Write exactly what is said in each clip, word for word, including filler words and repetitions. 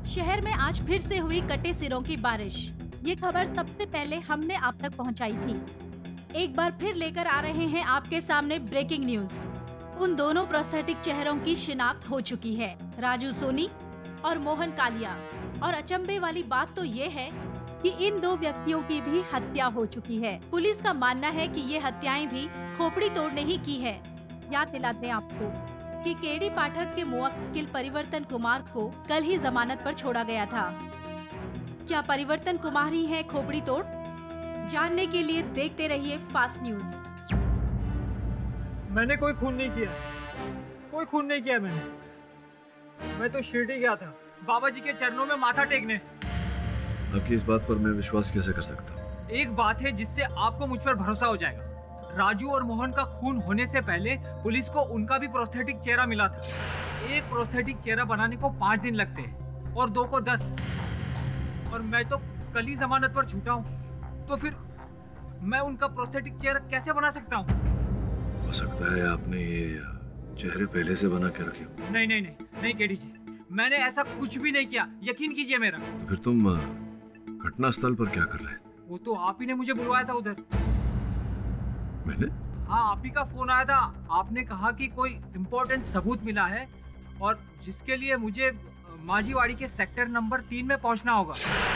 शहर में आज फिर से हुई कटे सिरों की बारिश। ये खबर सबसे पहले हमने आप तक पहुंचाई थी। एक बार फिर लेकर आ रहे हैं आपके सामने ब्रेकिंग न्यूज। उन दोनों प्रोस्थेटिक चेहरों की शिनाख्त हो चुकी है, राजू सोनी और मोहन कालिया। और अचंभे वाली बात तो ये है कि इन दो व्यक्तियों की भी हत्या हो चुकी है। पुलिस का मानना है कि ये हत्याएं भी खोपड़ी तोड़ने ही की है। याद दिलाते हैं आपको कि केडी पाठक के मुवक्किल परिवर्तन कुमार को कल ही जमानत पर छोड़ा गया था। क्या परिवर्तन कुमार ही है खोपड़ी तोड़? जानने के लिए देखते रहिए फास्ट न्यूज। मैंने कोई खून नहीं किया, कोई खून नहीं किया मैंने। मैं तो शिरडी गया था बाबा जी के चरणों में माथा टेकने। आपकी इस बात पर मैं विश्वास कैसे कर सकता हूँ? एक बात है जिससे आपको मुझ पर भरोसा हो जाएगा। राजू और मोहन का खून होने से पहले पुलिस को उनका भी प्रोस्थेटिक चेहरा मिला था। एक प्रोस्थेटिक चेहरा बनाने को पाँच दिन लगते हैं और दो को दस। और मैं तो कल ही जमानत पर छूटा हूँ, तो फिर मैं उनका प्रोस्थेटिक चेहरा कैसे बना सकता हूँ? हो सकता है आपने ये चेहरे पहले से बना के रखे हो। नहीं नहीं नहीं नहीं केडी जी, मैंने ऐसा कुछ भी नहीं किया, यकीन कीजिए मेरा। तो फिर तुम घटना स्थल पर क्या कर रहे थे? वो तो आप ही ने मुझे बुलवाया था उधर। मैंने? हाँ, आप ही का फोन आया था। आपने कहा कि कोई इम्पोर्टेंट सबूत मिला है और जिसके लिए मुझे माझीवाड़ी के सेक्टर नंबर तीन में पहुंचना होगा।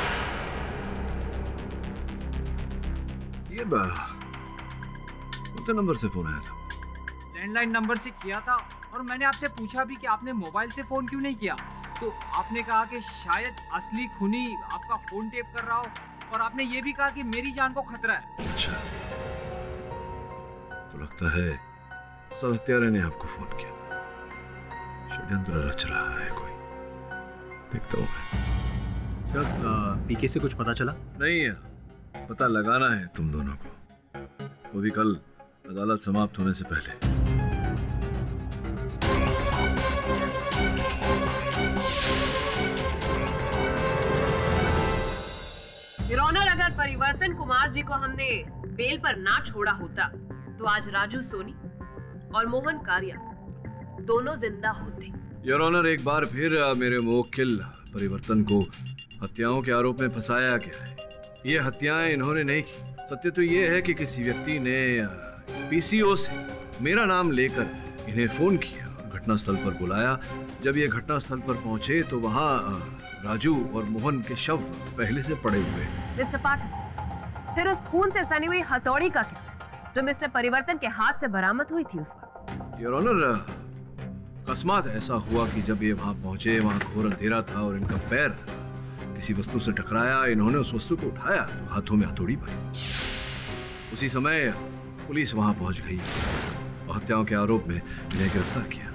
ये कौन नंबर से फोन आया था? लैंडलाइन नंबर से किया था और मैंने आपसे पूछा भी कि आपने मोबाइल से फोन क्यों नहीं किया, तो आपने कहा कि शायद असली खूनी आपका फोन टेप कर रहा हो, और आपने ये भी कहा कि मेरी जान को खतरा है। अच्छा, तो लगता है असल हत्यारे ने आपको फोन किया। षड्यंत्र रच रहा है कोई, देखता हूँ मैं। सर, पीके से कुछ पता चला? नहीं है, पता लगाना है तुम दोनों को, वो भी कल अदालत समाप्त होने से पहले। योर ऑनर, अगर परिवर्तन कुमार जी को हमने बेल पर ना छोड़ा होता तो आज राजू सोनी और मोहन कालिया दोनों जिंदा होते। योर ऑनर, एक बार फिर मेरे मुवक्किल परिवर्तन को हत्याओं के आरोप में फंसाया गया है। ये हत्याएं इन्होंने नहीं की। सत्य तो ये है कि किसी व्यक्ति ने पीसीओ से मेरा नाम लेकर इन्हें फोन किया और घटना स्थल पर बुलाया। जब ये घटना स्थल पर पहुंचे तो वहां राजू और मोहन के शव पहले से पड़े हुए। मिस्टर पाठक, फिर उस खून से सनी हुई हथौड़ी का क्या जो मिस्टर परिवर्तन के हाथ से बरामद हुई थी उस वक्त? योर ऑनर, अकस्मात ऐसा हुआ कि जब ये वहां पहुंचे, वहां घोर अंधेरा था और इनका पैर किसी वस्तु से टकराया। इन्होंने उस वस्तु को उठाया तो हाथों में हथौड़ी पाई। उसी समय पुलिस वहां पहुंच गई और हत्याओं के आरोप में इन्हें गिरफ्तार किया।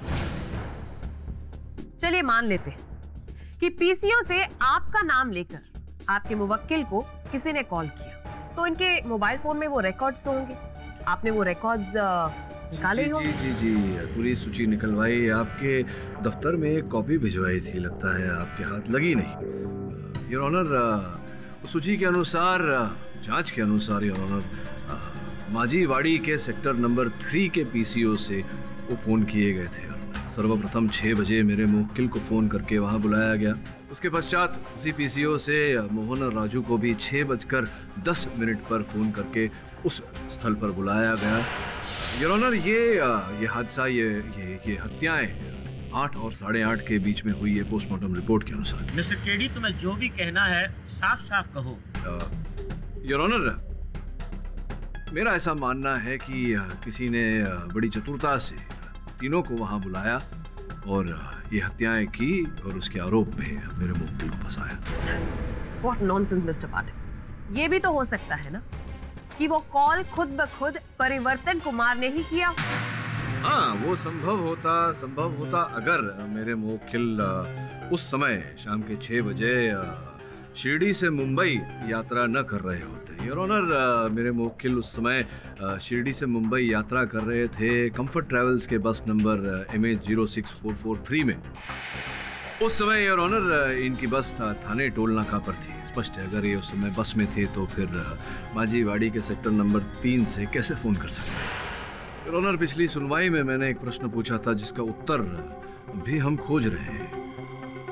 चलिए मान लेते हैं कि पीसीओ से आपका नाम लेकर आपके मुवक्किल को किसी ने कॉल किया, तो इनके मोबाइल फोन में वो रिकॉर्ड्स होंगे। आपने वो रिकॉर्ड्स निकाले ही होंगे। जी जी जी, पूरी सूची निकलवाई, आपके दफ्तर में एक कॉपी भिजवाई थी, लगता है आपके हाथ लगी नहीं। योर ऑनर, सूची के अनुसार, जांच के अनुसार योर ऑनर, माझीवाड़ी के सेक्टर नंबर थ्री के पीसीओ से वो फोन किए गए थे। सर्वप्रथम छह बजे मेरे मुवक्किल को फोन करके वहां बुलाया गया। उसके पश्चात उसी पीसीओ से मोहन और राजू को भी छह बजकर दस मिनट पर फोन करके उस स्थल पर बुलाया गया। योर ऑनर, ये ये हादसा, ये ये ये हत्याएं आठ और साढ़े आठ के बीच में हुई है पोस्टमार्टम रिपोर्ट के अनुसार। मिस्टर केडी, तुम्हें जो भी कहना है साफ साफ कहो। योर ऑनर, मेरा ऐसा मानना है कि किसी ने बड़ी चतुरता से तीनों को वहां बुलाया और ये हत्याएं की और उसके आरोप में मेरे मुवक्किल को फंसाया। What nonsense, mister Pathak. ये भी तो हो सकता है ना कि वो कॉल खुद ब खुद परिवर्तन कुमार ने ही किया। हाँ, वो संभव होता संभव होता अगर मेरे मुवक्किल उस समय शाम के छह बजे शिरडी से मुंबई यात्रा न कर रहे होते। योर ऑनर, मेरे मुवक्किल उस समय शिरडी से मुंबई यात्रा कर रहे थे कंफर्ट ट्रेवल्स के bus number M H zero six four four three में। उस समय योर ऑनर, इनकी बस था थाने टोल नाका पर थी। स्पष्ट है, अगर ये उस समय बस में थे तो फिर माझीवाड़ी के सेक्टर नंबर तीन से कैसे फोन कर सकते? योर ऑनर, पिछली सुनवाई में मैंने एक प्रश्न पूछा था जिसका उत्तर भी हम खोज रहे हैं।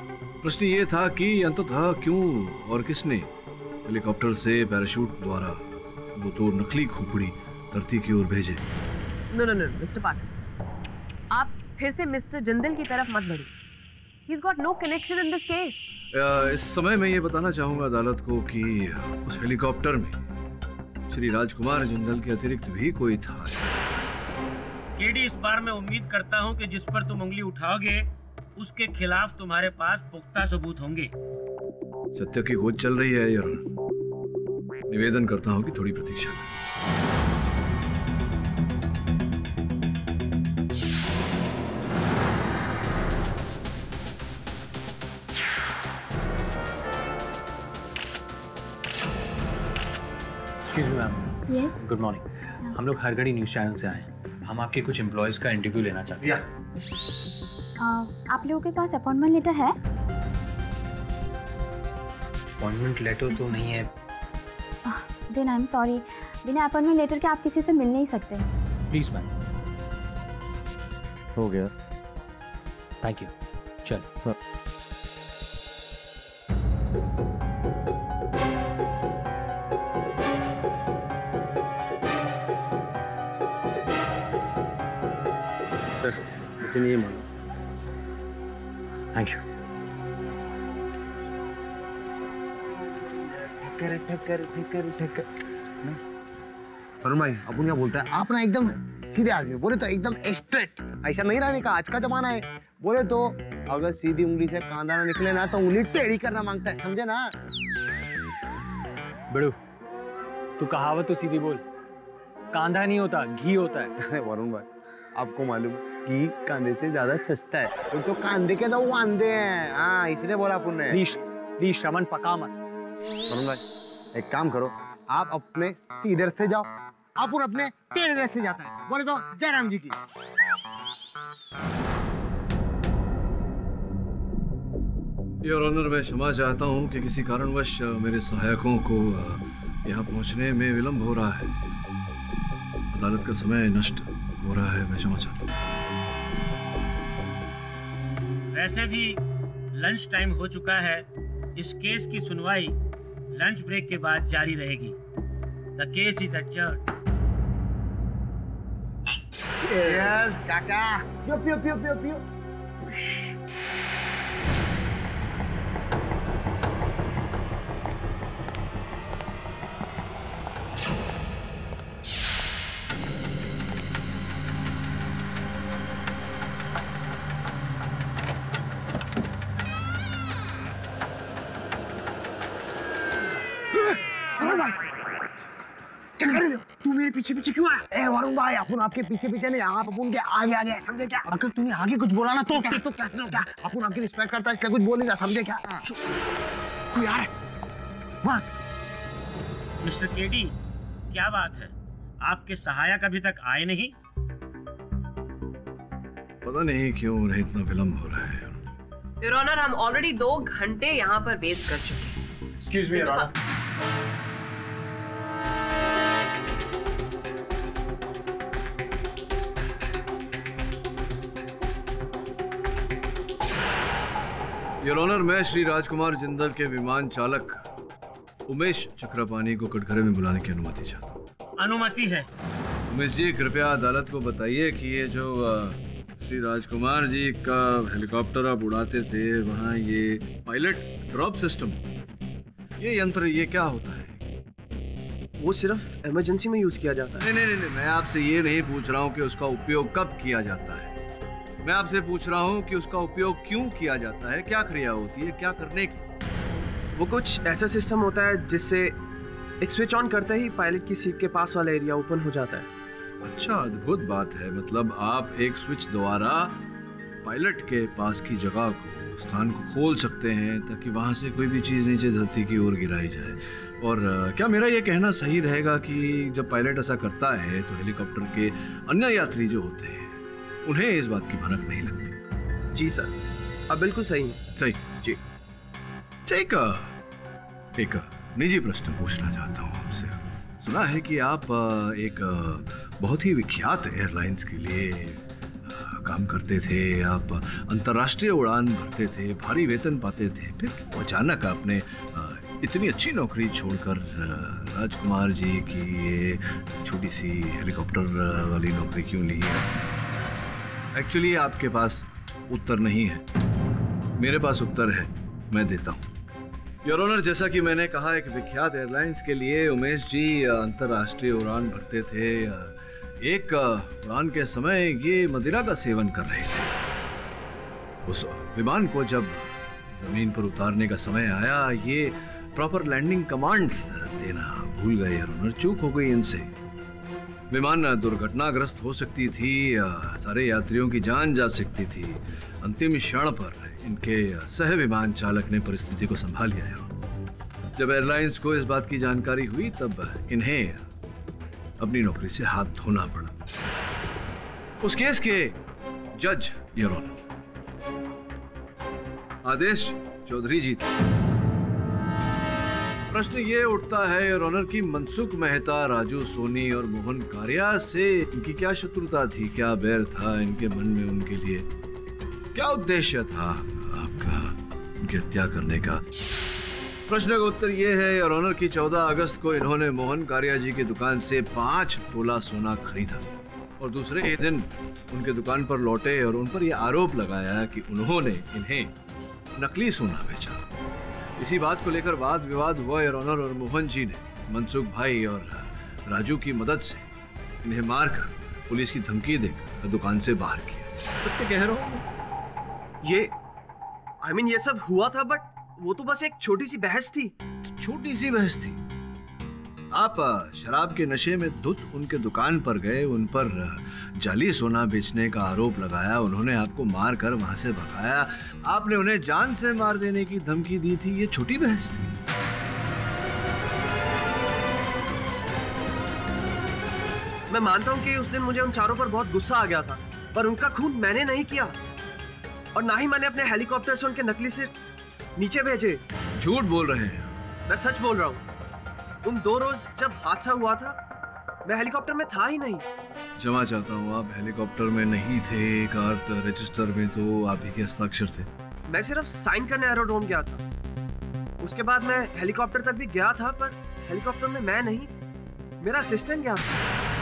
प्रश्न ये था कि अंततः क्यों और किसने हेलीकॉप्टर से पैराशूट द्वारा वो दो नकली खोपड़ी धरती की ओर भेजे। No no no mister Pathak, आप फिर से मिस्टर जिंदल की तरफ मत बढ़िए। He's got no connection in this case. इस समय मैं ये बताना चाहूंगा अदालत को कि उस हेलीकॉप्टर में श्री राजकुमार जिंदल के अतिरिक्त भी कोई था। केडी, इस बार मैं उम्मीद करता हूँ कि जिस पर तुम उंगली उठाओगे उसके खिलाफ तुम्हारे पास पुख्ता सबूत होंगे। सत्य की खोज चल रही है योर ऑनर। निवेदन करता हूँ कि थोड़ी प्रतीक्षा करें। Ma'am yes good morning. हम लोग हरगढ़ी न्यूज चैनल से आए हैं। हम आपके कुछ एम्प्लॉयज का इंटरव्यू लेना चाहते हैं। आप लोगों के पास अपॉइंटमेंट लेटर है? अपॉइंटमेंट लेटर तो नहीं है। देन आई एम सॉरी, बिना अपॉइंटमेंट लेटर के आप किसी से मिल नहीं सकते। Please ma'am. हो गया। Thank you. चल। हाँ। लेकिन ये मानो। Thank you. ठक्कर ठक्कर ठक्कर ठक्कर। वरुण भाई, अपन क्या बोलता है, आप ना एकदम सीधे आदमी, बोले तो एकदम स्ट्रेट। ऐसा नहीं रहने का, आज का जमाना है। बोले तो अगर सीधी उंगली से कांदा ना निकले ना तो उंगली टेढ़ी करना मांगता है, समझे ना? बड़ू, तू कहावत तो सीधी बोल। कांदा नहीं होता, घी होता है। वरुण भाई, आपको मालूम कि कांदे से ज्यादा सस्ता है। तो, तो कांदे के तो वांदे हैं। हाँ, इसलिए बोला अपन ने। प्लीज प्लीज श्रवण पका मत। वरुण भाई, एक काम करो, आप अपने सीधे रास्ते जाओ, अपन अपने टेढ़े रास्ते जाता है। बोले तो जयराम जी की। योर ऑनर, मैं क्षमा चाहता हूँ कि किसी कारणवश मेरे सहायकों को यहाँ पहुँचने में विलंब हो रहा है। अदालत का समय नष्ट हो रहा है, मैं क्षमा चाहता हूँ। वैसे भी लंच टाइम हो चुका है। इस केस की सुनवाई लंच ब्रेक के बाद जारी रहेगी। The case is adjourned. Yes काका, पियो पियो पियो पियो पियो। क्या कर रहे हो? तू मेरे पीछे पीछे क्यों आया? ए वरुण भाई, अपन आपके पीछे पीछे नहीं, आप अपन के आगे आगे, समझे क्या? अगर तूने आगे कुछ बोला ना तो क्या तो क्या क्या? अपन आपकी रिस्पेक्ट करता है, इसलिए कुछ बोल नहीं रहा, समझे क्या? तू यार वाह। मिस्टर केडी, क्या बात है? आपके सहायक अभी तक आए नहीं? पता नहीं क्यों उन्हें इतना विलंब हो रहा है। योर ऑनर, हम ऑलरेडी दो घंटे यहाँ पर वेस्ट कर चुके हैं। Excuse me your honour. Your honour, मैं श्री राजकुमार जिंदल के विमान चालक उमेश चक्रपाणी को कटघरे में बुलाने की अनुमति चाहता हूँ। अनुमति है। उमेश जी, कृपया अदालत को बताइए कि ये जो श्री राजकुमार जी का हेलीकॉप्टर आप उड़ाते थे, वहाँ ये पायलट ड्रॉप सिस्टम, ये यंत्र, ये क्या होता है? वो सिर्फ इमरजेंसी में यूज किया जाता है। नहीं नहीं नहीं, मैं आपसे ये नहीं पूछ रहा हूँ कि उसका उपयोग कब किया जाता है। मैं आपसे पूछ रहा हूँ कि उसका उपयोग क्यों किया जाता है, क्या क्रिया होती है, क्या करने की? वो कुछ ऐसा सिस्टम होता है जिससे एक स्विच ऑन करते ही पायलट की सीट के पास वाला एरिया ओपन हो जाता है। अच्छा, अद्भुत बात है। मतलब आप एक स्विच द्वारा पायलट के पास की जगह को, स्थान को खोल सकते हैं ताकि वहां से कोई भी चीज नीचे धरती की ओर गिराई जाए। और क्या मेरा ये कहना सही रहेगा कि जब पायलट ऐसा करता है तो हेलीकॉप्टर के अन्य यात्री जो होते हैं उन्हें इस बात की भनक नहीं लगती? जी सर, अब बिल्कुल सही है। सही जी। ठीक, एक निजी प्रश्न पूछना चाहता हूँ आपसे। सुना है कि आप एक बहुत ही विख्यात एयरलाइंस के लिए काम करते थे, आप अंतर्राष्ट्रीय उड़ान भरते थे, भारी वेतन पाते थे, फिर अचानक आपने इतनी अच्छी नौकरी छोड़कर राजकुमार जी की ये छोटी सी हेलीकॉप्टर वाली नौकरी क्यों ली है? एक्चुअली आपके पास उत्तर नहीं है, मेरे पास उत्तर है, मैं देता हूँ। योर ऑनर, जैसा कि मैंने कहा, एक विख्यात एयरलाइंस के लिए उमेश जी अंतर्राष्ट्रीय उड़ान भरते थे। एक उड़ान के समय ये मदिरा का सेवन कर रहे थे। उस विमान को जब जमीन पर उतारने का समय आया, ये प्रॉपर लैंडिंग कमांड्स देना भूल गए योर ऑनर, चूक हो गई इनसे। विमान दुर्घटनाग्रस्त हो सकती थी, सारे यात्रियों की जान जा सकती थी। अंतिम क्षण पर इनके सह विमान चालक ने परिस्थिति को संभाल लिया। जब एयरलाइंस को इस बात की जानकारी हुई, तब इन्हें अपनी नौकरी से हाथ धोना पड़ा। उस केस के जज योर ऑनर आदेश चौधरी जी थे। प्रश्न ये उठता है योर ऑनर कि मनसुख मेहता, राजू सोनी और मोहन कारिया से इनकी क्या शत्रुता थी, क्या बैर था इनके मन में उनके लिए, क्या उद्देश्य था आपका उनकी हत्या करने का? प्रश्न का उत्तर यह है योर ऑनर कि चौदह अगस्त को इन्होंने मोहन कारिया जी की दुकान से पांच तोला सोना खरीदा और दूसरे ही दिन उनके दुकान पर लौटे और उन पर यह आरोप लगाया कि उन्होंने इन्हें नकली सोना बेचा। इसी बात को लेकर वाद विवाद हुआ योर ऑनर, और मोहन जी ने मनसुख भाई और राजू की मदद से इन्हें मारकर पुलिस की धमकी देकर दुकान से बाहर किया। सत्य कह रहा हूँ, ये आई I मीन mean, ये सब हुआ था, बट वो तो बस एक छोटी सी बहस थी। छोटी सी बहस थी? आप शराब के नशे में धुत उनके दुकान पर गए, उन पर जाली सोना बेचने का आरोप लगाया, उन्होंने आपको मार कर वहां से भगाया, आपने उन्हें जान से मार देने की धमकी दी थी, ये छोटी बहस थी? मैं मानता हूँ कि उस दिन मुझे उन चारों पर बहुत गुस्सा आ गया था, पर उनका खून मैंने नहीं किया और ना ही मैंने अपने हेलीकॉप्टर से उनके नकली सिर नीचे भेजे। झूठ बोल रहे हैं? मैं सच बोल रहा हूँ। उन दो रोज जब हादसा हुआ था, मैं हेलीकॉप्टर में था ही नहीं। क्षमा चाहता हूँ, आप हेलीकॉप्टर में नहीं थे, कार रजिस्टर में तो आप ही के हस्ताक्षर थे। मैं सिर्फ साइन करने एरोड्रोम गया था। उसके बाद मैं हेलीकॉप्टर तक भी गया था, पर हेलीकॉप्टर में मैं नहीं, मेरा असिस्टेंट गया था।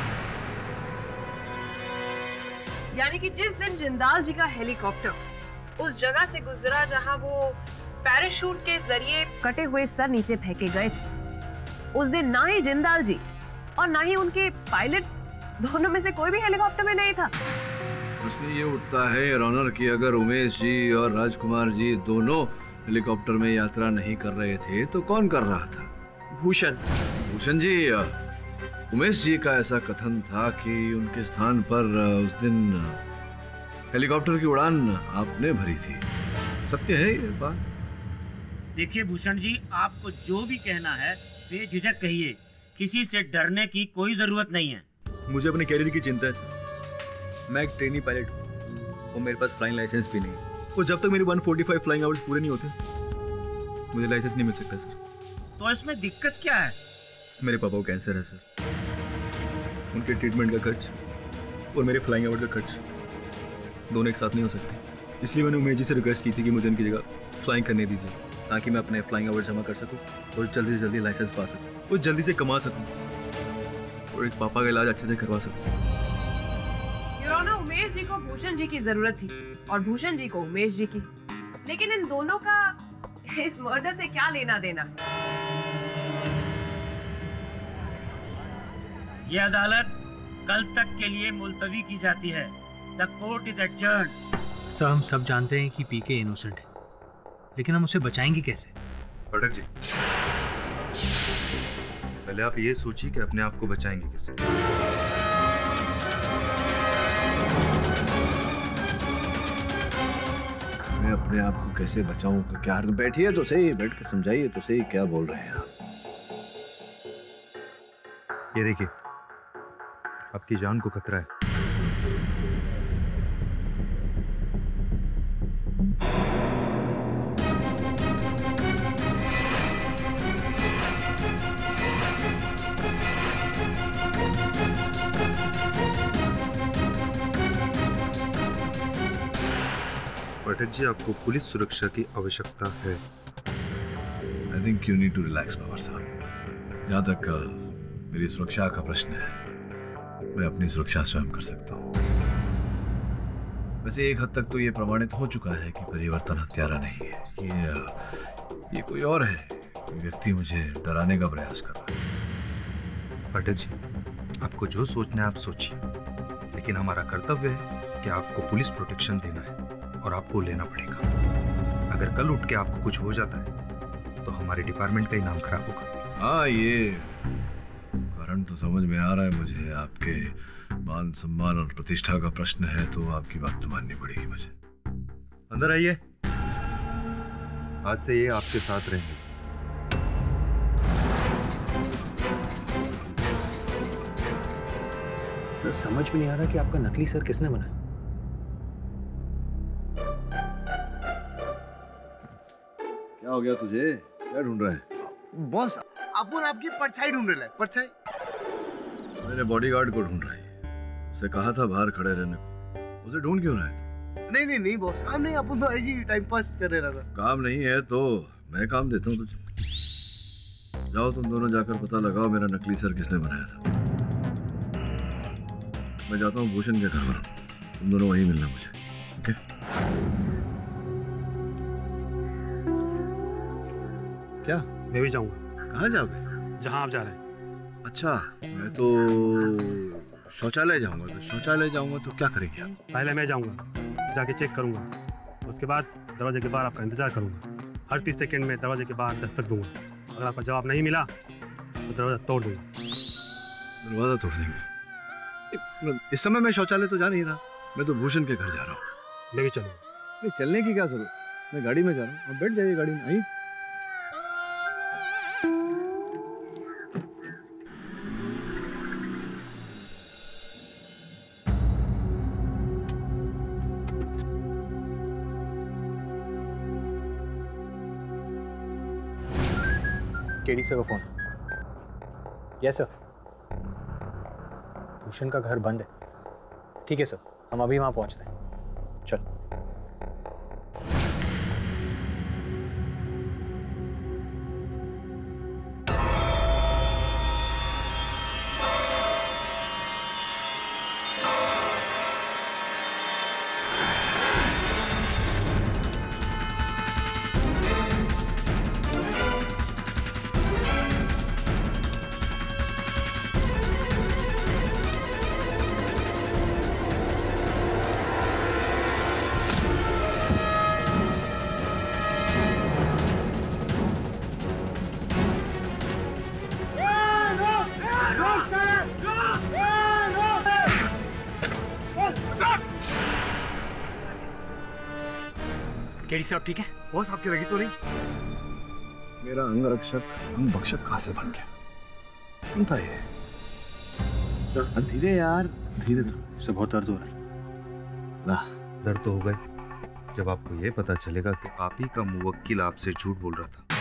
यानी कि जिस दिन जिंदाल जी का हेलीकॉप्टर उस जगह से गुजरा जहां वो पैराशूट के जरिए कटे हुए सर नीचे फेंके गए थे, उस दिन ना ही जिंदाल जी और ना ही उनके पायलट, दोनों में से कोई भी हेलीकॉप्टर में नहीं था। प्रश्न ये उठता है योर ऑनर कि अगर उमेश जी और राजकुमार जी दोनों हेलीकॉप्टर में यात्रा नहीं कर रहे थे तो कौन कर रहा था? भूषण। भूषण जी, उमेश जी का ऐसा कथन था कि उनके स्थान पर उस दिन हेलीकॉप्टर की उड़ान आपने भरी थी, सत्य है ये बात? देखिए भूषण जी, आपको जो भी कहना है बेझिझक कहिए, किसी से डरने की कोई जरूरत नहीं है। मुझे अपने कैरियर की चिंता है सर। मैं एक ट्रेनी पायलट हूँ और मेरे पास फ्लाइंग लाइसेंस भी नहीं है, और जब तक मेरे एक सौ पैंतालीस फ्लाइंग आवर्स पूरे नहीं होते मुझे लाइसेंस नहीं मिल सकता सर। तो इसमें दिक्कत क्या है? मेरे पापा को कैंसर है सर, उनके ट्रीटमेंट का खर्च और मेरे फ्लाइंग आवर्स का खर्च दोनों एक साथ नहीं हो सकते, इसलिए मैंने उमेश जी से रिक्वेस्ट की थी कि मुझे उनकी जगह फ्लाइंग करने दीजिए, ताकि मैं अपने फ्लाइंग आवर्स जमा कर सकूं और जल्दी से जल्दी लाइसेंस पा सकूं और जल्दी से कमा सकूं और एक पापा का इलाज अच्छे से करवा सकूं। योर ऑनर, उमेश जी को भूषण जी की जरूरत थी और भूषण जी को उमेश जी की, लेकिन इन दोनों का इस मर्डर से क्या लेना देना? ये अदालत कल तक के लिए मुलतवी की जाती है। The court is adjourned. Sir, हम सब जानते हैं कि पीके इनोसेंट है, लेकिन हम उसे बचाएंगे कैसे? पाठक जी, पहले आप ये सोचिए कि अपने आप को बचाएंगे कैसे। मैं अपने आप को कैसे बचाऊं का क्या? बैठिए तो सही, बैठ के समझाइए तो सही, क्या बोल रहे हैं आप? ये देखिए, आपकी जान को खतरा है। पाठक जी, आपको पुलिस सुरक्षा की आवश्यकता है। I think you need to relax Pawar साहब। जहाँ तक मेरी सुरक्षा का प्रश्न है, मैं अपनी सुरक्षा स्वयं कर सकता हूँ। वैसे एक हद तक तो ये प्रमाणित हो चुका है कि परिवर्तन हत्यारा नहीं है, ये ये कोई और है। कोई व्यक्ति मुझे डराने का प्रयास कर रहा है। पाठक जी, आपको जो सोचना है आप सोचिए, लेकिन हमारा कर्तव्य है कि आपको पुलिस प्रोटेक्शन देना है और आपको लेना पड़ेगा। अगर कल उठ के आपको कुछ हो जाता है तो हमारे डिपार्टमेंट का ही नाम खराब होगा। हाँ, ये कारण तो समझ में आ रहा है मुझे। आपके मान सम्मान और प्रतिष्ठा का प्रश्न है तो आपकी बात तो माननी पड़ेगी मुझे। अंदर आइए। आज से ये आपके साथ रहेंगे। तो समझ में नहीं आ रहा कि आपका नकली सर किसने बनाया। क्या हो गया तुझे? क्या ढूंढ रहा है? बॉस, अपन आपकी परछाई ढूंढ रहे हैं। परछाई? मेरे बॉडीगार्ड को ढूंढ रहा है। उसे कहा था बाहर खड़े रहने को। उसे ढूंढ क्यों रहा है? नहीं नहीं नहीं बॉस, काम नहीं, अपन तो ऐसे ही टाइम पास कर रहा था। काम नहीं है तो मैं काम देता हूँ तुझे। जाओ तुम दोनों जाकर पता लगाओ मेरा नकली सर किसने बनाया था। मैं जाता हूँ भूषण के घर पर, तुम दोनों वहीं मिलना मुझे, ओके? क्या? मैं भी जाऊंगा। कहाँ जाओगे? जहाँ आप जा रहे हैं। अच्छा, मैं तो शौचालय जाऊंगा। तो शौचालय जाऊंगा तो क्या करेंगे आप? पहले मैं जाऊंगा, जाके चेक करूंगा, उसके बाद दरवाजे के बाहर आपका इंतजार करूंगा। हर तीस सेकंड में दरवाजे के बाहर दस्तक दूंगा। अगर आपका जवाब नहीं मिला तो दरवाजा तोड़ दूंगा। दरवाजा तोड़ देंगे? इस समय मैं शौचालय तो जा नहीं रहा, मैं तो भूषण के घर जा रहा हूँ। मैं भी चलूंगा। नहीं, चलने की क्या जरूरत? मैं गाड़ी में जा रहा हूँ, आप बैठ जाइए गाड़ी में। आइए। केडी सर का फोन। Yes sir. भूषण का घर बंद है। ठीक है सर, हम अभी वहाँ पहुँचते हैं। चल। केडी साहब ठीक है? बॉस आपकी लगी तो नहीं? मेरा अंग रक्षक अंग भक्षक कहाँ से बन गया? कौन था ये? सर धीरे यार, धीरे। तो सब बहुत दर्द हो रहा है। ना दर्द तो होगा ही जब आपको ये पता चलेगा कि आप ही का मुवक्किल आपसे झूठ बोल रहा था।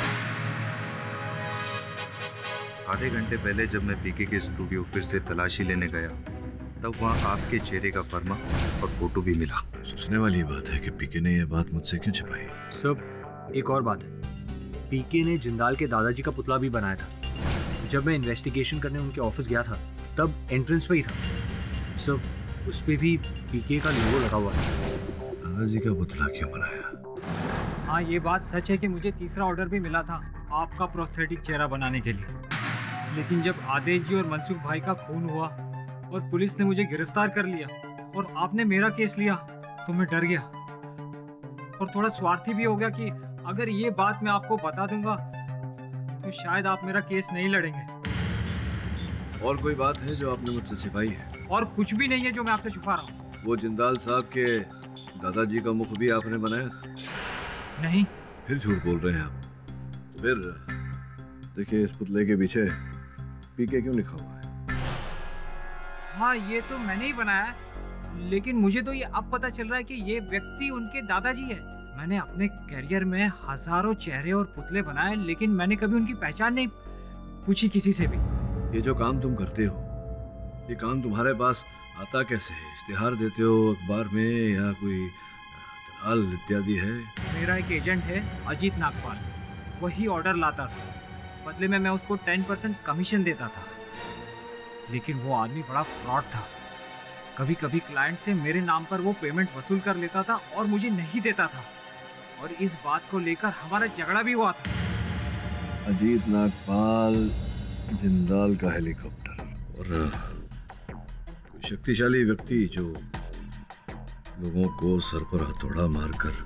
आधे घंटे पहले जब मैं पीके के स्टूडियो फिर से तलाशी लेने गया तब वहाँ आपके चेहरे का फर्मा और फोटो भी मिला। सोचने वाली बात है कि पीके ने ये बात मुझसे क्यों छिपाई? सब एक और बात है, पीके ने जिंदाल के दादाजी का पुतला भी बनाया था। जब मैं इन्वेस्टिगेशन करने उनके ऑफिस गया था तब एंट्रेंस पे ही था। सब उस पे भी पीके का लोगो लगा हुआ था। दादाजी का पुतला क्यों बनाया? हाँ, ये बात सच है कि मुझे तीसरा ऑर्डर भी मिला था आपका प्रोस्थेटिक चेहरा बनाने के लिए, लेकिन जब आदेश जी और मनसुख भाई का खून हुआ और पुलिस ने मुझे गिरफ्तार कर लिया और आपने मेरा केस लिया तो मैं डर गया और थोड़ा स्वार्थी भी हो गया कि अगर ये बात मैं आपको बता दूंगा तो शायद आप मेरा केस नहीं लड़ेंगे। और कोई बात है जो आपने मुझसे छिपाई है? और कुछ भी नहीं है जो मैं आपसे छुपा रहा हूँ। वो जिंदाल साहब के दादाजी का मुख भी आपने बनाया था? नहीं। फिर झूठ बोल रहे हैं आप। तो फिर देखिए, इस पुतले के पीछे पीके क्यों लिखा हुआ है? हाँ, ये तो मैंने ही बनाया है, लेकिन मुझे तो ये अब पता चल रहा है कि ये व्यक्ति उनके दादाजी है। मैंने अपने करियर में हजारों चेहरे और पुतले बनाए, लेकिन मैंने कभी उनकी पहचान नहीं पूछी किसी से भी। ये जो काम तुम करते हो, ये काम तुम्हारे पास आता कैसे है? इश्तिहार देते हो अखबार में या कोई हाल इत्यादि है? मेरा एक एजेंट है अजीत नागपाल, वही ऑर्डर लाता था, बदले में मैं उसको टेन परसेंट कमीशन देता था। लेकिन वो आदमी बड़ा फ्रॉड था। कभी कभी क्लाइंट से मेरे नाम पर वो पेमेंट वसूल कर लेता था और मुझे नहीं देता था, और इस बात को लेकर हमारा झगड़ा भी हुआ था। अजीत नागपाल, जिंदाल का हेलीकॉप्टर और कोई शक्तिशाली व्यक्ति जो लोगों को सर पर हथौड़ा मारकर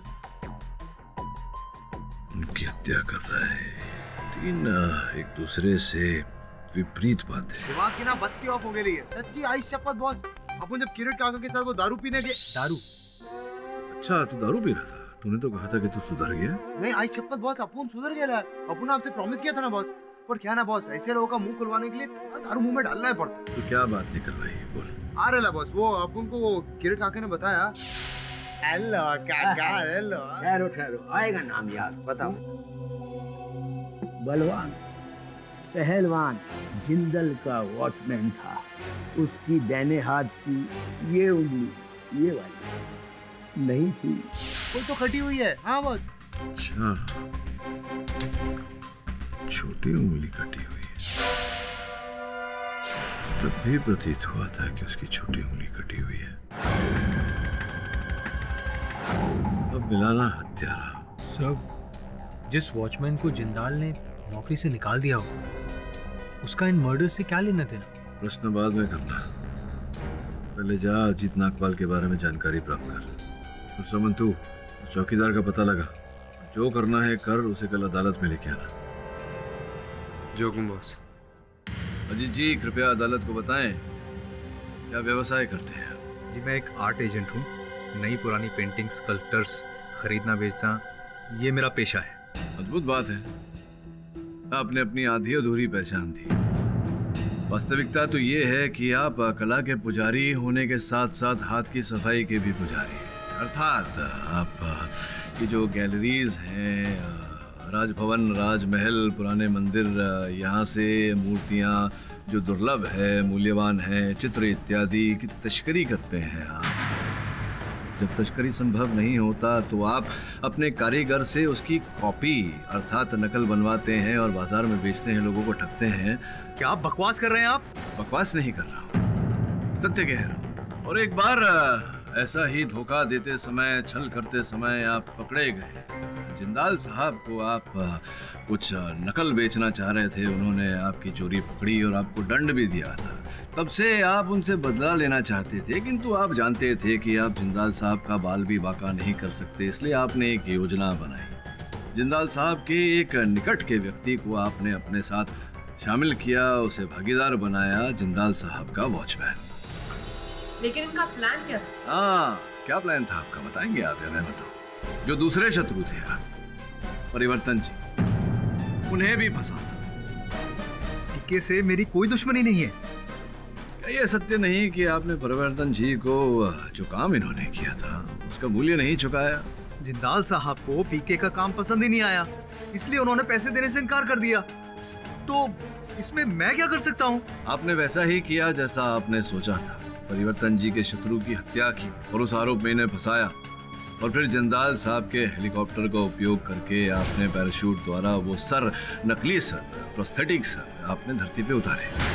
उनकी हत्या कर रहा है। तीन एक दूसरे से विपरीत बातें। दिमाग की ना बत्ती ऑफ हो गई है। सच्ची आई शपथ बॉस, अपन जब किरीट काका के साथ वो दारू पीने गए। दारू? अच्छा, तू दारू पी रहा था? तूने तो कहा था कि तू सुधर गया। नहीं आई शपथ बॉस, अपन सुधर गया। अपन आपसे प्रॉमिस किया था ना बॉस। पर क्या ना बॉस, ऐसे लोगों का मुंह खुलवाने के लिए दारू मुंह में डालना है पड़ता। तो क्या बात निकल रही है, बोल। आ रहा बॉस, वो अपन को वो किरीट काका ने बताया। हेलो काका, हेलो। ठहरो ठहरो, आएगा नाम याद, बताओ। बलवान पहलवान जिंदल का वॉचमैन था। उसकी दाहिने हाथ की ये उंगली, ये वाली नहीं थी। वो तो कटी हुई है। हाँ बॉस। अच्छा, छोटी उंगली कटी हुई है। तो तब भी प्रतीत हुआ था कि उसकी छोटी उंगली कटी हुई है। अब मिलाना हत्यारा। सब जिस वॉचमैन को जिंदाल ने नौकरी से निकाल दिया हो, उसका इन मर्डर से क्या लेना देना? प्रश्न बाद में करना, पहले जा अजीत नागपाल के बारे में जानकारी प्राप्त कर। और सुमन, तू चौकीदार का पता लगा, जो करना है कर, उसे कल अदालत में लेके आना। जो हुकुम बॉस। अजीत जी, कृपया अदालत को बताएं क्या व्यवसाय करते हैं? जी मैं एक आर्ट एजेंट हूँ। नई पुरानी पेंटिंग्स, स्कल्पचर्स खरीदना बेचना ये मेरा पेशा है। अद्भुत बात है, आपने अपनी आधी अधूरी पहचान दी। वास्तविकता तो ये है कि आप कला के पुजारी होने के साथ साथ हाथ की सफाई के भी पुजारी हैं। अर्थात आप की जो गैलरीज हैं, राजभवन, राजमहल, पुराने मंदिर, यहाँ से मूर्तियाँ जो दुर्लभ है, मूल्यवान है, चित्र इत्यादि की तस्करी करते हैं आप। जब तस्करी संभव नहीं होता तो आप अपने कारीगर से उसकी कॉपी अर्थात नकल बनवाते हैं और बाजार में बेचते हैं, लोगों को ठगते हैं। क्या आप बकवास कर रहे हैं? आप बकवास नहीं कर रहा हूँ, सत्य कह रहा हूँ। और एक बार ऐसा ही धोखा देते समय, छल करते समय आप पकड़े गए। जिंदाल साहब को आप कुछ नकल बेचना चाह रहे थे, उन्होंने आपकी चोरी पकड़ी और आपको दंड भी दिया था। तब से आप उनसे बदला लेना चाहते थे, किंतु आप जानते थे कि आप जिंदाल साहब का बाल भी बाका नहीं कर सकते, इसलिए आपने एक योजना बनाई। जिंदाल साहब के एक निकट के व्यक्ति को आपने अपने साथ शामिल किया, उसे भागीदार बनाया, जिंदाल साहब का वॉचमैन। लेकिन इनका प्लान क्या था? हाँ, क्या प्लान था आपका, बताएंगे आप या मैं बताऊं? जो दूसरे शत्रु थे आप, परिवर्तन जी, उन्हें भी फंसाना। टीके से मेरी कोई दुश्मनी नहीं है। ये सत्य नहीं कि आपने परिवर्तन जी को जो काम इन्होंने किया था उसका मूल्य नहीं चुकाया? जिंदाल साहब को पीके का काम पसंद ही नहीं आया, इसलिए उन्होंने पैसे देने से इनकार कर दिया। तो इसमें मैं क्या कर सकता हूँ? आपने वैसा ही किया जैसा आपने सोचा था। परिवर्तन जी के शत्रु की हत्या की और उस आरोप में इन्हें फंसाया, और फिर जिंदाल साहब के हेलीकॉप्टर का उपयोग करके आपने पैराशूट द्वारा वो सर, नकली सर, प्रोस्थेटिक सर आपने धरती पे उतारे।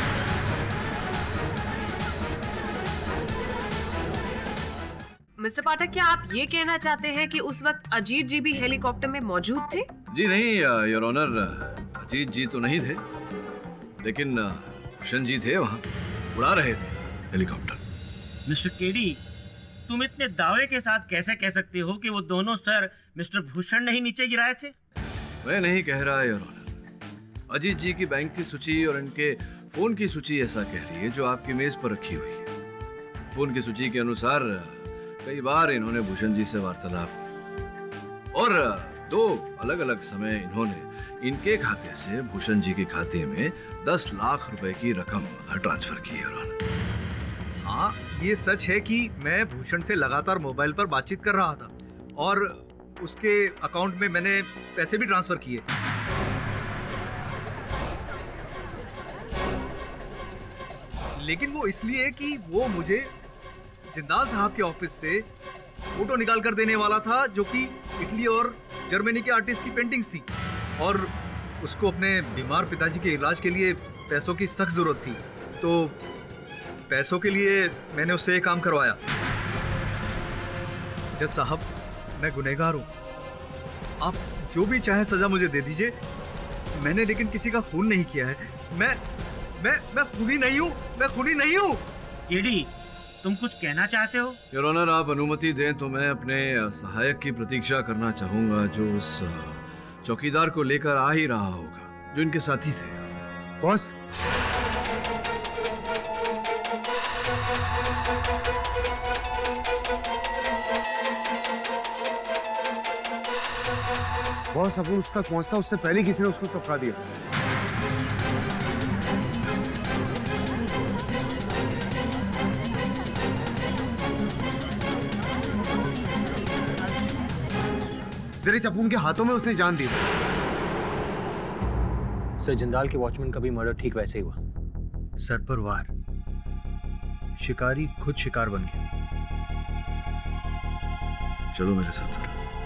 मिस्टर पाठक, क्या आप ये कहना चाहते हैं कि उस वक्त अजीत जी भी हेलीकॉप्टर में मौजूद थे? जी नहीं योर ऑनर, अजीत जी तो नहीं थे, लेकिन भूषण जी थे, वहाँ उड़ा रहे थे हेलीकॉप्टर। मिस्टर केडी, तुम इतने दावे के साथ कैसे कह सकते हो कि वो दोनों सर मिस्टर भूषण नहीं नीचे गिराए थे? मैं नहीं कह रहा योर ऑनर, अजीत जी की बैंक की सूची और इनके फोन की सूची ऐसा कह रही है जो आपकी मेज पर रखी हुई है। फोन की सूची के अनुसार कई बार इन्होंने भूषण जी से वार्तालाप और दो अलग अलग समय इन्होंने इनके खाते से भूषण जी के खाते में दस लाख रुपए की रकम ट्रांसफर की है। हाँ, ये सच है कि मैं भूषण से लगातार मोबाइल पर बातचीत कर रहा था और उसके अकाउंट में मैंने पैसे भी ट्रांसफर किए। लेकिन वो इसलिए कि वो मुझे जिंदाल साहब के ऑफिस से फोटो निकाल कर देने वाला था जो कि इटली और जर्मनी के आर्टिस्ट की पेंटिंग्स थी, और उसको अपने बीमार पिताजी के इलाज के लिए पैसों की सख्त जरूरत थी, तो पैसों के लिए मैंने उससे ये काम करवाया। जज साहब, मैं गुनहगार हूँ, आप जो भी चाहे सजा मुझे दे दीजिए। मैंने लेकिन किसी का खून नहीं किया है। मैं मैं मैं खूनी नहीं हूँ, मैं खूनी नहीं हूँ। एडी, तुम कुछ कहना चाहते हो? योर ऑनर, आप अनुमति दें तो मैं अपने सहायक की प्रतीक्षा करना चाहूंगा, जो उस चौकीदार को लेकर आ ही रहा होगा, जो इनके साथी थे। बॉस, बॉस, अब उस तक पहुंचता उससे पहले किसी ने उसको टपका दिया। दरिच अपुन के हाथों में उसने जान दी। सर, जिंदाल के वॉचमैन का भी मर्डर ठीक वैसे ही हुआ, सर पर वार। शिकारी खुद शिकार बन गया। चलो मेरे साथ।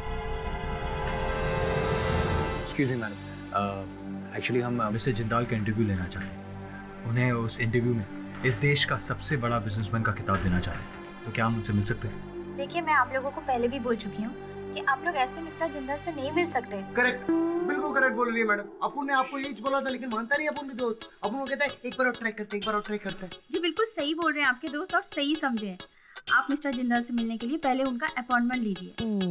एक्सक्यूज मी मैडम, एक्चुअली हम मिस्टर जिंदाल का इंटरव्यू लेना चाहते हैं। उन्हें उस इंटरव्यू में इस देश का सबसे बड़ा बिजनेसमैन का खिताब देना चाहते हैं, तो क्या हम उनसे मिल सकते हैं? देखिए, मैं आप लोगों को पहले भी बोल चुकी हूँ कि आप लोग ऐसे मिस्टर जिंदाल से नहीं मिल सकते। करेक्ट, बिल्कुल करेक्ट बोल रही है मैडम। अपुन ने आपको यही बोला था, लेकिन मानता नहीं अपुन के दोस्त। अपुन को कहता है एक बार और ट्राई करते, एक बार और ट्राई करते हैं। जी बिल्कुल सही बोल रहे हैं आपके दोस्त, और सही समझे हैं। आप मिस्टर जिंदाल से मिलने के लिए पहले उनका अपॉइंटमेंट लीजिए।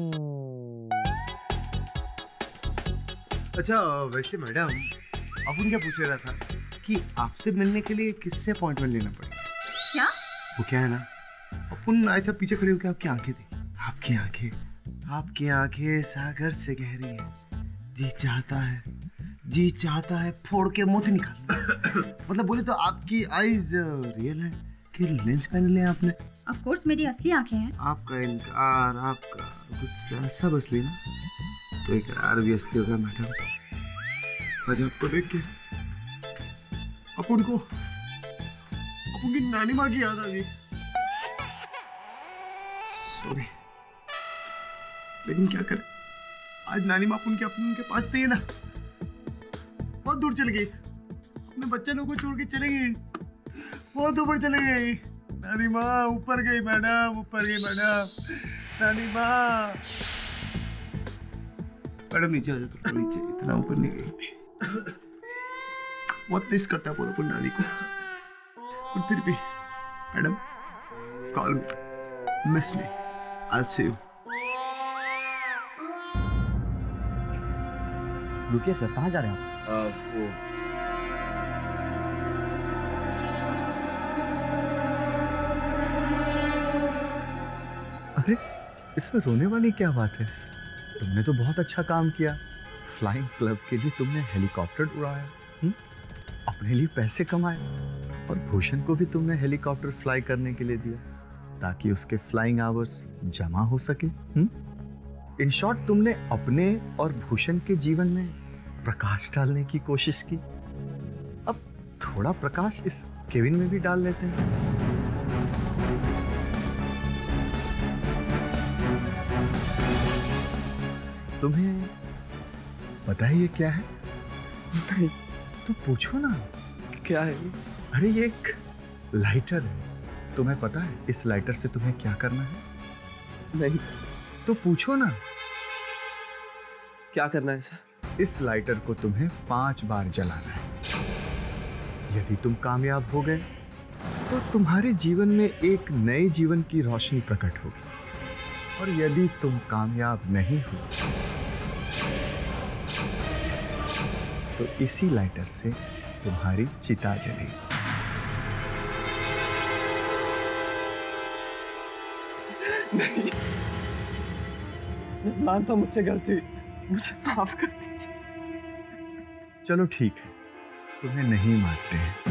अच्छा, वैसे मैडम, अपुन क्या पूछ रहा था कि आपसे मिलने के लिए किससे अपॉइंटमेंट लेना पड़ेगा? क्या? वो क्या है ना, अपुन ऐसा पीछे खड़े होकर आपकी आंखें देखी। आपकी आंखें आपकी आंखें सागर से गहरी है। जी चाहता है जी चाहता है फोड़ के मोती निकाल। मतलब बोले तो आपकी आईज रियल है कि लेंस पहन लिया आपने? ऑफ कोर्स मेरी असली आंखें हैं। आपका इनकार, आपका गुस्सा सब असली ना, तो इकरार भी असली होगा मैडम। आज आपको देख के अपन को अपन की नानी माँ की याद आ गई। सॉरी, लेकिन क्या करें, आज नानी माँ अपन के अपन के पास नहीं है ना, बहुत दूर चल गई। अपने बच्चों को छोड़ के चले गई, बहुत ऊपर चले गई। नानी माँ ऊपर गई मैडम, ऊपर गई मैडम। नानी माँ, मैडम नीचे आ जाओ, थोड़ा नीचे, इतना ऊपर नहीं गई। बहुत मिस करता है पूरा नानी को, और फिर भी madam call me, miss me, I will see you. रुकिए सर, कहाँ जा रहे हैं आप? आ, वो अरे, इसमें रोने वाली क्या बात है? तुमने तो बहुत अच्छा काम किया। फ्लाइंग क्लब के लिए तुमने हेलीकॉप्टर उड़ाया, हुँ? अपने लिए पैसे कमाए, और भूषण को भी तुमने हेलीकॉप्टर फ्लाई करने के लिए दिया ताकि उसके फ्लाइंग आवर्स जमा हो सके। इन शॉर्ट, तुमने अपने और भूषण के जीवन में प्रकाश डालने की कोशिश की। अब थोड़ा प्रकाश इस केविन में भी डाल लेते हैं। तुम्हें पता है ये क्या है? नहीं। तो पूछो ना, क्या है? अरे ये एक लाइटर है। तुम्हें पता है इस लाइटर से तुम्हें क्या करना है? नहीं। तो पूछो ना, क्या करना है सर? इस लाइटर को तुम्हें पांच बार जलाना है। यदि तुम कामयाब हो गए तो तुम्हारे जीवन में एक नए जीवन की रोशनी प्रकट होगी, और यदि तुम कामयाब नहीं हो तो इसी लाइटर से तुम्हारी चिता जलेगी। नहीं, मैं मानता हूं मुझसे गलती हुई, मुझे माफ कर दीजिए। चलो ठीक है, तुम्हें नहीं मारते हैं,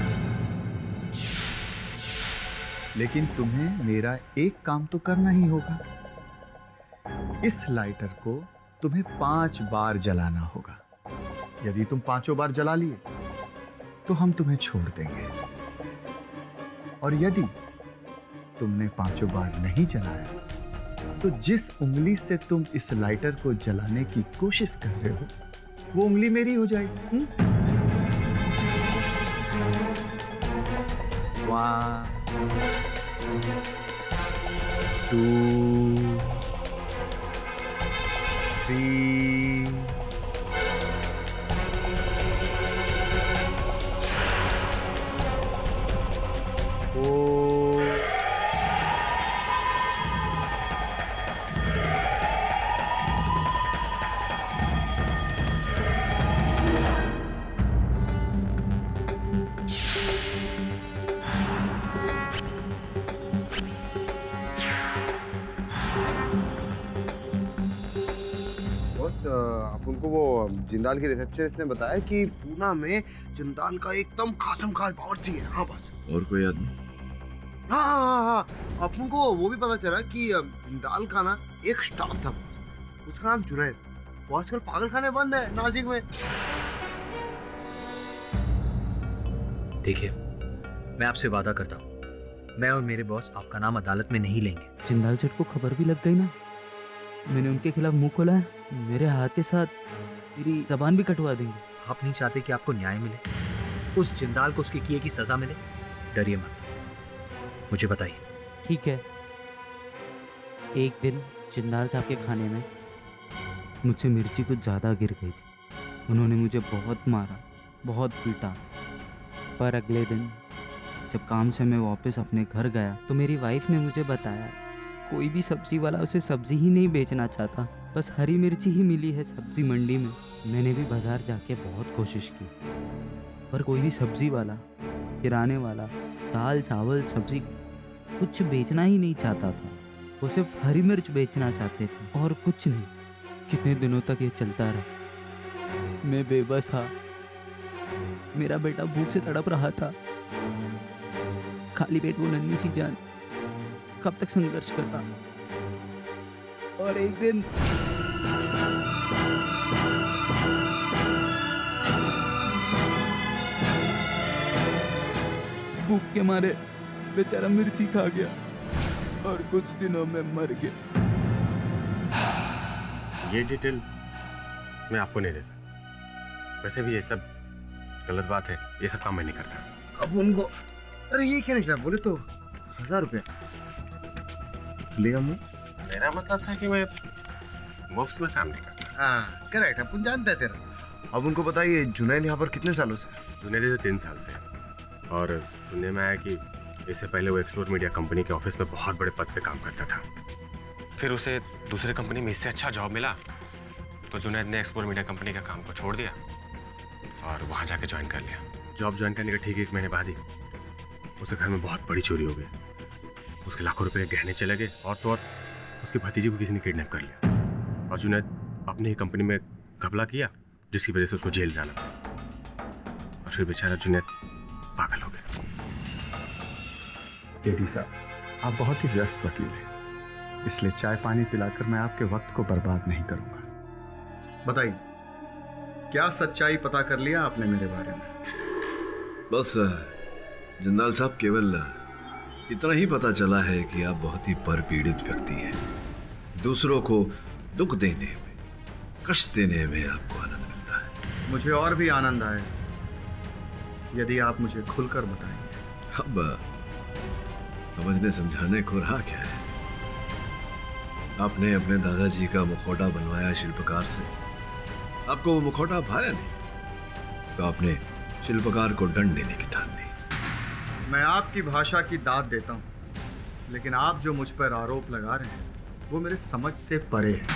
लेकिन तुम्हें मेरा एक काम तो करना ही होगा। इस लाइटर को तुम्हें पांच बार जलाना होगा। यदि तुम पांचों बार जला लिए तो हम तुम्हें छोड़ देंगे, और यदि तुमने पांचों बार नहीं जलाया तो जिस उंगली से तुम इस लाइटर को जलाने की कोशिश कर रहे हो वो उंगली मेरी हो जाएगी। हुँ? One, two, three, four, उनको वो जिंदाल की रिसेप्शनिस्ट ने बताया कि पूना में जिंदाल का एकदम खासम खास बावर्ची है। हाँ बस। और कोई आदमी? हाँ हाँ हाँ, अपन को वो भी पता चला कि जिंदाल का ना एक स्टाफ था, उसका नाम जुनैद। वो आजकल पागल खाने बंद है नासिक में। देखिए, मैं आपसे वादा करता हूँ, मैं और मेरे बॉस आपका नाम अदालत में नहीं लेंगे। जिंदाल सेठ को खबर भी लग गई ना, मैंने उनके खिलाफ मुंह खोला है, मेरे हाथ के साथ मेरी जबान भी कटवा देंगे। आप नहीं चाहते कि आपको न्याय मिले, उस जिंदाल को उसके किए की सजा मिले? डरिए मत, मुझे बताइए। ठीक है। एक दिन जिंदाल साहब के खाने में मुझसे मिर्ची कुछ ज़्यादा गिर गई थी। उन्होंने मुझे बहुत मारा, बहुत पीटा। पर अगले दिन जब काम से मैं वापस अपने घर गया तो मेरी वाइफ ने मुझे बताया कोई भी सब्जी वाला उसे सब्जी ही नहीं बेचना चाहता, बस हरी मिर्ची ही मिली है सब्जी मंडी में। मैंने भी बाजार जाके बहुत कोशिश की, पर कोई भी सब्जी वाला, किराने वाला दाल चावल सब्जी कुछ बेचना ही नहीं चाहता था। वो सिर्फ हरी मिर्च बेचना चाहते थे और कुछ नहीं। कितने दिनों तक ये चलता रहा। मैं बेबस था, मेरा बेटा भूख से तड़प रहा था। खाली पेट वो नन्ही सी जान कब तक संघर्ष करता। और एक दिन भूख के मारे बेचारा मिर्ची खा गया और कुछ दिनों में मर गया। ये डिटेल मैं आपको नहीं दे सकता। वैसे भी ये सब गलत बात है, ये सब काम मैं नहीं करता। अब उनको अरे ये क्या निकला, बोले तो हजार रुपया लेगा। मेरा मतलब था कि मैं मुफ्त में काम नहीं करता। हाँ करेक्ट, अपन जानते हैं तेरा। अब उनको बताइए जुनैद यहाँ पर कितने सालों से? जुनैद से तीन साल से, और सुनने में आया कि इससे पहले वो एक्सप्लोर मीडिया कंपनी के ऑफिस में बहुत बड़े पद पे काम करता था। फिर उसे दूसरे कंपनी में इससे अच्छा जॉब मिला तो जुनैद ने एक्सप्लोर मीडिया कंपनी का काम को छोड़ दिया और वहाँ जाके ज्वाइन कर लिया। जॉब ज्वाइन करने के ठीक एक महीने बाद ही उसके घर में बहुत बड़ी चोरी हो गई। उसके लाखों रुपए के गहने चले गए और तो और उसके भतीजे को किसी ने किडनैप कर लिया और जुनैद अपनी ही कंपनी में घपला किया, जिसकी वजह से उसको जेल जाना पड़ा। और फिर बेचारा जुनैद पागल हो गया। केडी साहब, आप बहुत ही व्यस्त वकील हैं, इसलिए चाय पानी पिलाकर मैं आपके वक्त को बर्बाद नहीं करूंगा। बताइए, क्या सच्चाई पता कर लिया आपने मेरे बारे में? बस जिंदाल साहब, केवल इतना ही पता चला है कि आप बहुत ही परपीड़ित व्यक्ति हैं। दूसरों को दुख देने में, कष्ट देने में आपको आनंद मिलता है। मुझे और भी आनंद आए यदि आप मुझे खुलकर बताएंगे। अब समझने समझाने को रहा क्या है? आपने अपने दादाजी का मुखौटा बनवाया शिल्पकार से, आपको वो मुखौटा भाया नहीं, तो आपने शिल्पकार को दंड देने की ठान ली। मैं आपकी भाषा की दाद देता हूं, लेकिन आप जो मुझ पर आरोप लगा रहे हैं वो मेरे समझ से परे है।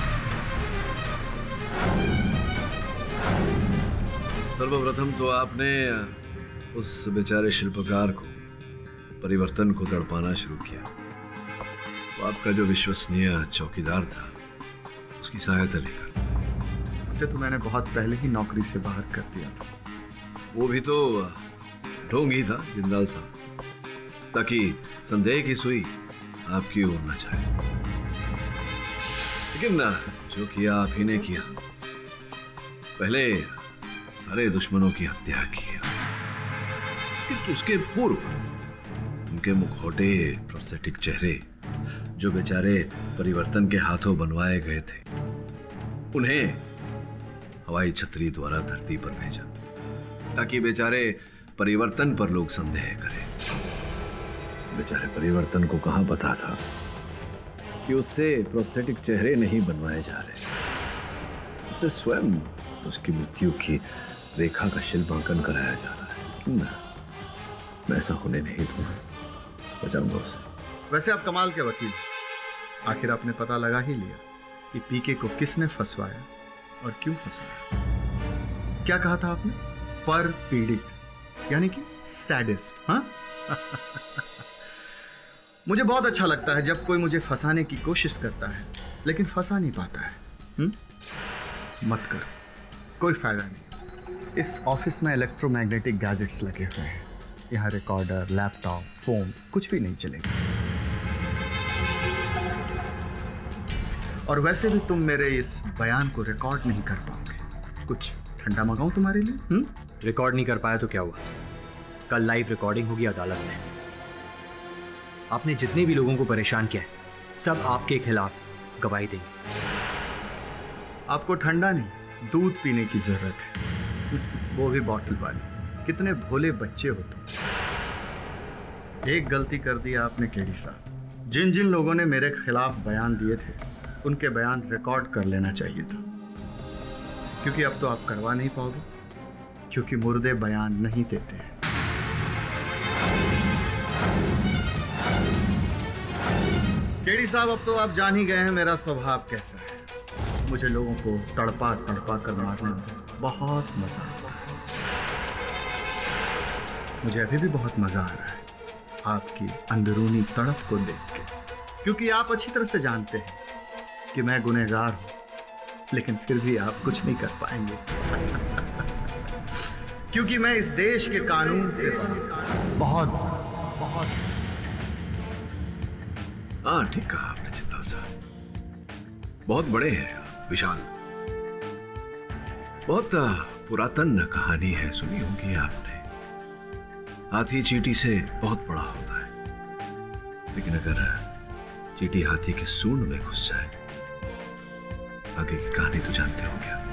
सर्वप्रथम तो आपने उस बेचारे शिल्पकार को, परिवर्तन को तड़पाना शुरू किया। तो आपका जो विश्वसनीय चौकीदार था, उसकी सहायता लेकर। उसे तो मैंने बहुत पहले ही नौकरी से बाहर कर दिया था। वो भी तो ढोंग ही था जिंदाल साहब, ताकि संदेह की सुई आपकी ओर न जाए। लेकिन जो किया आप ही ने किया। पहले सारे दुश्मनों की हत्या की, लेकिन उसके पूर्व उनके मुखौटे, प्रोस्थेटिक चेहरे, जो बेचारे परिवर्तन के हाथों बनवाए गए थे, उन्हें हवाई छतरी द्वारा धरती पर भेजा ताकि बेचारे परिवर्तन पर लोग संदेह करें। बेचारे परिवर्तन को कहां पता था कि उससे प्रोस्थेटिक चेहरे नहीं बनवाए जा रहे, उसे स्वयं उसकी मृत्यु की रेखा का शिल्पांकन कराया जा रहा है। ना, मैं ऐसा होने नहीं दूंगा, बचाऊंगा उसे। वैसे आप कमाल के वकील, आखिर आपने पता लगा ही लिया कि पीके को किसने फंसवाया और क्यों फंसाया। क्या कहा था आपने? पर पीड़ित, यानी कि सैडिस्ट। हाँ मुझे बहुत अच्छा लगता है जब कोई मुझे फंसाने की कोशिश करता है लेकिन फंसा नहीं पाता है। हुँ? मत कर, कोई फायदा नहीं। इस ऑफिस में इलेक्ट्रोमैग्नेटिक गैजेट्स लगे हुए हैं, यहाँ रिकॉर्डर, लैपटॉप, फोन, कुछ भी नहीं चलेगा। और वैसे भी तुम मेरे इस बयान को रिकॉर्ड नहीं कर पाओगे। कुछ ठंडा मंगाऊं तुम्हारे लिए? हुँ? रिकॉर्ड नहीं कर पाया तो क्या हुआ? कल लाइव रिकॉर्डिंग होगी अदालत में। आपने जितने भी लोगों को परेशान किया है सब आपके खिलाफ गवाही देंगे। आपको ठंडा नहीं, दूध पीने की जरूरत है, वो भी बॉटल वाली। कितने भोले बच्चे हो तुम। एक गलती कर दी आपने केडी साहब। जिन जिन लोगों ने मेरे खिलाफ बयान दिए थे उनके बयान रिकॉर्ड कर लेना चाहिए था, क्योंकि अब तो आप करवा नहीं पाओगे, क्योंकि मुर्दे बयान नहीं देते हैं। केडी साहब, अब तो आप जान ही गए हैं मेरा स्वभाव कैसा है। मुझे लोगों को तड़पा तड़पा कर मारने में बहुत मजा आता है। मुझे अभी भी बहुत मजा आ रहा है आपकी अंदरूनी तड़प को देख के, क्योंकि आप अच्छी तरह से जानते हैं कि मैं गुनहगार हूं, लेकिन फिर भी आप कुछ नहीं कर पाएंगे क्योंकि मैं इस देश के कानून से बहुत बहुत हाँ, ठीक कहा आपने जिंदाल साहब। बहुत बड़े हैं, विशाल। बहुत पुरातन कहानी है, सुनी होगी आपने। हाथी चींटी से बहुत बड़ा होता है, लेकिन अगर चींटी हाथी के सूंड में घुस जाए, आगे की कहानी तो जानते होंगे आप।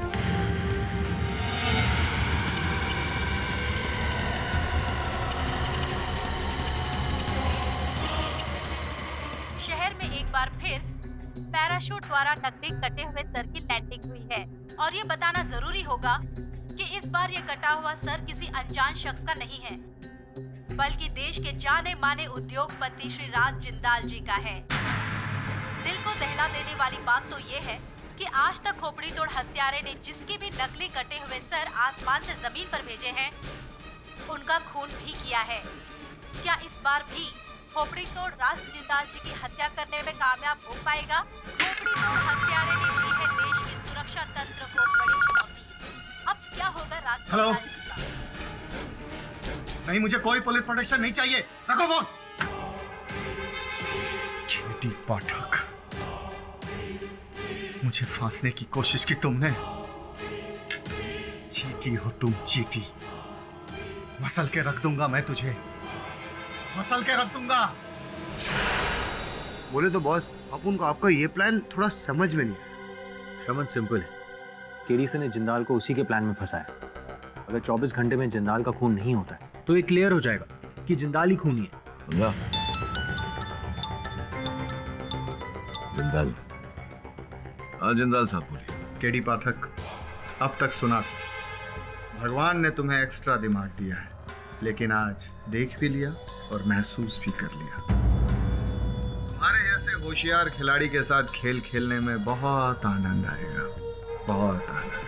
शहर में एक बार फिर पैराशूट द्वारा नकली कटे हुए सर की लैंडिंग हुई है, और ये बताना जरूरी होगा कि इस बार ये कटा हुआ सर किसी अनजान शख्स का नहीं है, बल्कि देश के जाने माने उद्योगपति श्री राज जिंदाल जी का है। दिल को दहला देने वाली बात तो ये है कि आज तक खोपड़ी तोड़ हत्यारे ने जिसके भी नकली कटे हुए सर आसमान से जमीन पर भेजे हैं, उनका खून भी किया है। क्या इस बार भी खोपड़ी तोड़ राज जिंदाल जी की हत्या करने में कामयाब हो पाएगा? खोपड़ी तोड़ हत्यारे ने दी है देश की सुरक्षा तंत्र को बड़ी चुनौती। अब क्या होगा राज जिंदाल जी का? नहीं, मुझे कोई पुलिस प्रोटेक्शन नहीं चाहिए। रखो फोन। केडी पाठक, मुझे फांसने की कोशिश की तुमने। चीटी हो तुम, चीटी। मसल के रख दूंगा मैं तुझे, मसल के रख दूंगा। बोले तो बॉस, अपन को आपका ये प्लान थोड़ा समझ में नहीं आया। श्रमन, सिंपल है। केडी से ने जिंदाल को उसी के प्लान में फंसाया। अगर चौबीस घंटे में जिंदाल का खून नहीं होता है तो ये क्लियर हो जाएगा कि जिंदाल ही खूनी है। जिंदाल, हाँ जिंदाल साहब बोलिए। केडी पाठक, अब तक सुना था भगवान ने तुम्हें एक्स्ट्रा दिमाग दिया है, लेकिन आज देख भी लिया और महसूस भी कर लिया। तुम्हारे जैसे होशियार खिलाड़ी के साथ खेल खेलने में बहुत आनंद आएगा, बहुत आनंद।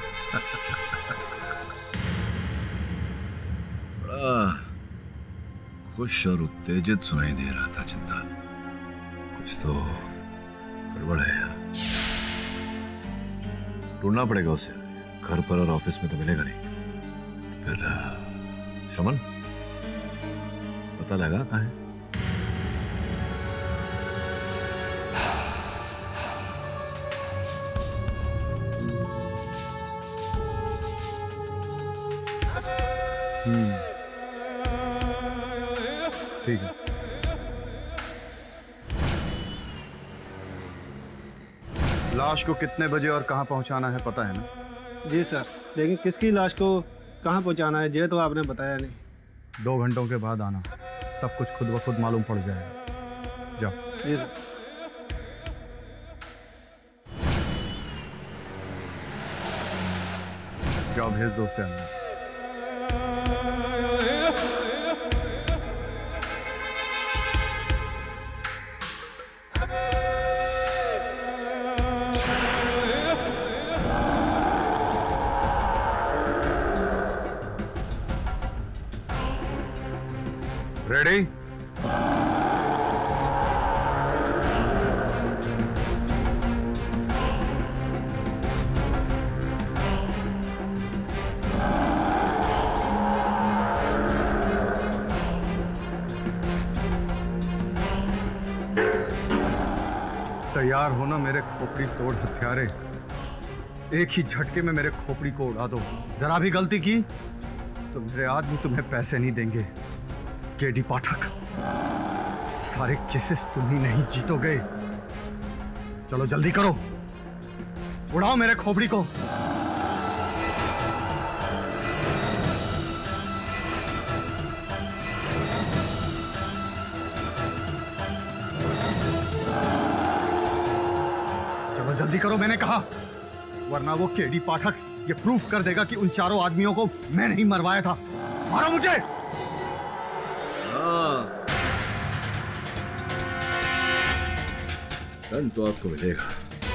बड़ा खुश और उत्तेजित सुनाई दे रहा था जिंदाल। कुछ तो गड़बड़ है यार। ढूंढना पड़ेगा उसे, घर पर और ऑफिस में तो मिलेगा नहीं। फिर श्रमन, पता लगा कहाँ है? हम्म, ठीक है। लाश को कितने बजे और कहाँ पहुँचाना है पता है ना? जी सर, लेकिन किसकी लाश को कहाँ पहुँचाना है ये तो आपने बताया नहीं। दो घंटों के बाद आना, सब कुछ खुद ब खुद मालूम पड़ जाएगा। जाओ। जी सर। जाओ भेज दो उससे अंदर। रेडी? तैयार हो ना मेरे खोपड़ी तोड़ हथियारे। एक ही झटके में मेरे खोपड़ी को उड़ा दो। जरा भी गलती की तो मेरे आदमी तुम्हें पैसे नहीं देंगे। केडी पाठक, सारे केसेस तुम ही नहीं जीतोगे। चलो जल्दी करो, उड़ाओ मेरे खोपड़ी को। चलो जल्दी करो मैंने कहा, वरना वो केडी पाठक ये प्रूफ कर देगा कि उन चारों आदमियों को मैं नहीं मरवाया था। मारो मुझे। धन तो आपको मिलेगा,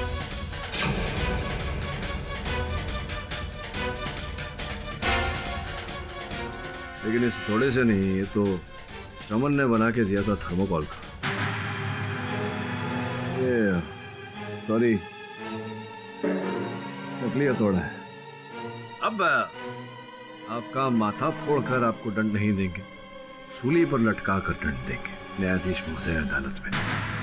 लेकिन इस थोड़े से नहीं, ये तो रमन ने बना के दिया था थर्मोकॉल का। ये सॉरी, नकली हथौड़ा है। अब आपका माथा फोड़कर आपको दंड नहीं देंगे, सूली पर लटका कर दंड देंगे न्यायाधीश महोदय अदालत में।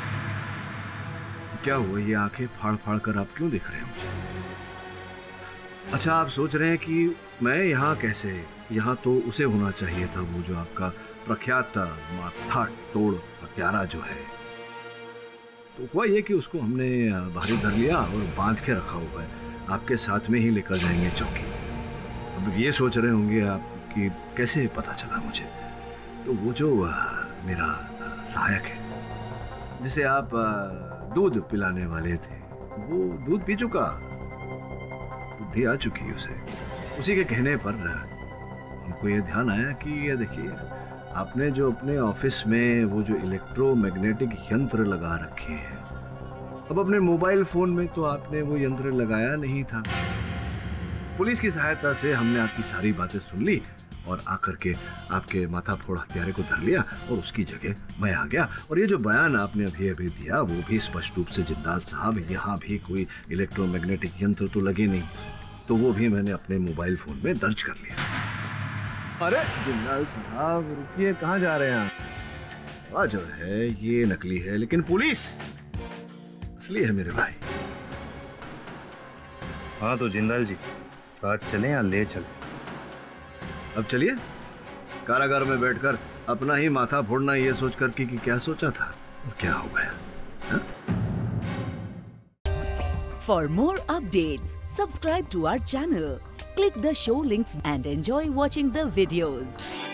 क्या हुआ, ये आंखें फाड़ फाड़ कर आप क्यों देख रहे हैं मुझे? अच्छा, आप सोच रहे हैं कि मैं यहाँ कैसे? यहाँ तो उसे होना चाहिए था, वो जो आपका प्रख्यात माथा तोड़ हत्यारा जो है। तो हुआ ये कि उसको हमने बाहरी धर लिया और बांध के रखा हुआ है, आपके साथ में ही लेकर जाएंगे चौकी। अब ये सोच रहे होंगे आप कि कैसे पता चला मुझे। तो वो जो मेरा सहायक है, जिसे आप दूध पिलाने वाले थे, वो दूध पी चुका, बुद्धि आ चुकी है उसे। उसी के कहने पर हमको ये ध्यान आया कि ये देखिए, आपने जो अपने ऑफिस में वो जो इलेक्ट्रोमैग्नेटिक यंत्र लगा रखे हैं, अब अपने मोबाइल फोन में तो आपने वो यंत्र लगाया नहीं था। पुलिस की सहायता से हमने आपकी सारी बातें सुन ली और आकर के आपके माथा फोड़ हत्यारे को धर लिया और उसकी जगह मैं आ गया। और ये जो बयान आपने अभी अभी दिया वो भी स्पष्ट रूप से, जिंदाल साहब यहाँ भी कोई इलेक्ट्रोमैग्नेटिक यंत्र तो लगे नहीं, तो वो भी मैंने अपने मोबाइल फोन में दर्ज कर लिया। अरे जिंदाल साहब रुकिए, कहाँ जा रहे हैं आप? वह जो है ये नकली है, लेकिन पुलिस असली है मेरे भाई। हाँ तो जिंदाल जी, साथ चलें या ले चलें? अब चलिए। कारागार में बैठकर अपना ही माथा फोड़ना, ये सोचकर कि, कि क्या सोचा था और क्या हो गया। For more updates subscribe to our channel, click the show links and enjoy watching the videos.